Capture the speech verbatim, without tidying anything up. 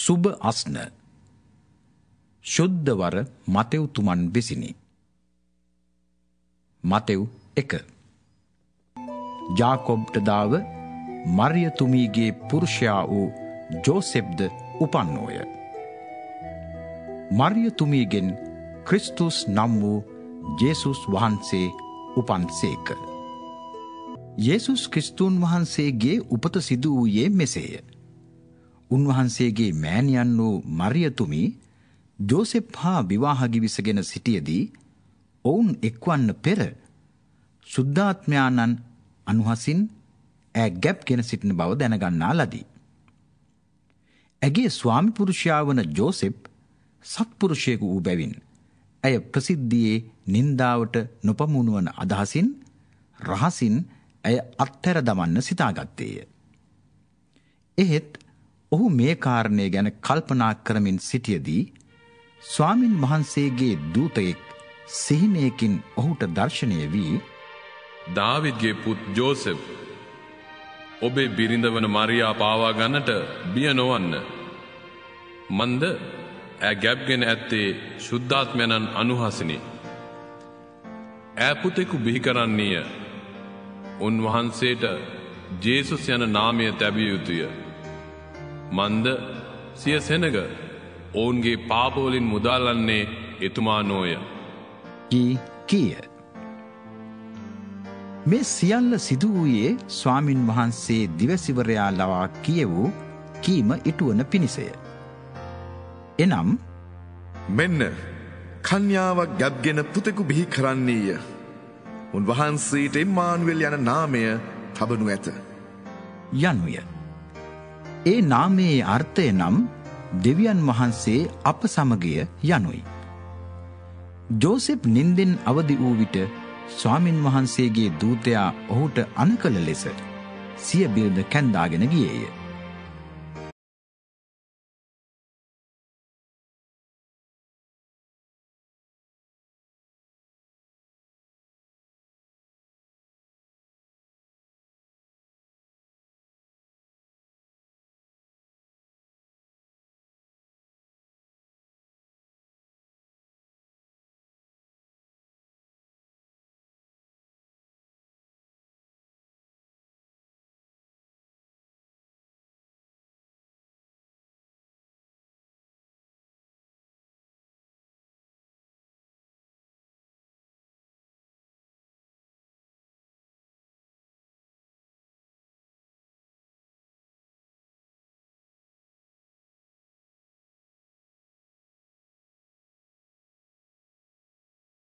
සුබ අස්න ශුද්ධවර මතෙව් තුමන් විසිනි. මතෙව් එක. ජාකොබ්ට දාව මරියතුමීගේ පුරුෂයා වූ ජෝසෙෆ්ද උපන්නෝය. මරියතුමීගෙන් ක්‍රිස්තුස් නම් වූ ජේසුස් වහන්සේ උපන්සේක. යේසුස් ක්‍රිස්තුන් වහන්සේගේ උපත සිදු වූයේ මෙසේය. උන්වහන්සේගේ මෑණියන් වූ මරියතුමී ජෝසෙෆ් හා විවාහ ගිවිසගෙන සිටියදී ඔවුන් එක්වන්න පෙර සුද්ධාත්මයාණන් අනුහසින් ඈ ගැබ්ගෙන සිටින බව දැනගන්නා ලදී. ඇගේ ස්වාමි පුරුෂයා වන ජෝසෙෆ් සත්පුරුෂයෙකු වූ බැවින් ඇය ප්‍රසිද්ධියේ නින්දාවට නොපමුණුවන අදහසින් රහසින් ඇය අත්හැර දමන්න සිතාගත්තේය. එහෙත් ඔහු මේ කාරණය ගැන කල්පනා කරමින් සිටියදී ස්වාමින් වහන්සේගේ දූතයෙක් සිහිනයකින් ඔහුට දර්ශනය වී, දාවිද්ගේ පුත් ජෝසෙෆ්, ඔබේ බිරිඳ වන මරියා පාවා ගන්නට බිය නොවන්න. මන්ද ඈ ගැබ්ගෙන ඇත්තේ ශුද්ධාත්මයන්න් අනුහසිනි. ඈ පුතෙකු බිහි කරන්නේය. උන්වහන්සේට ජේසුස් යන නාමය තැබිය යුතුය. මන්ද සිය සෙනග ඔවුන්ගේ පාපවලින් මුදාලන්නේ එතුමා නොය. කී කීය. මේ සියල්ල සිදු වූයේ ස්වාමින් වහන්සේ දිවසිවරයා ලවා කියවූ කීම ඉටුවන පිණිසය. එනම්, මෙන්න කන්‍යාවක් ගැබ්ගෙන පුතෙකු බිහි කරන්නේය. උන්වහන්සේට ඉම්මානුවෙල් යන නාමය තබනු ඇත යනුය. ඒ නාමයේ අර්ථය නම් දෙවියන් වහන්සේ අප සමගය යනුයි. ජෝසෙෆ් නින්දෙන් අවදි වූ විට ස්වාමින් වහන්සේගේ දූතයා ඔහුට අණ කළ ලෙස සිය බිරිඳ කැන්දාගෙන ගියේය.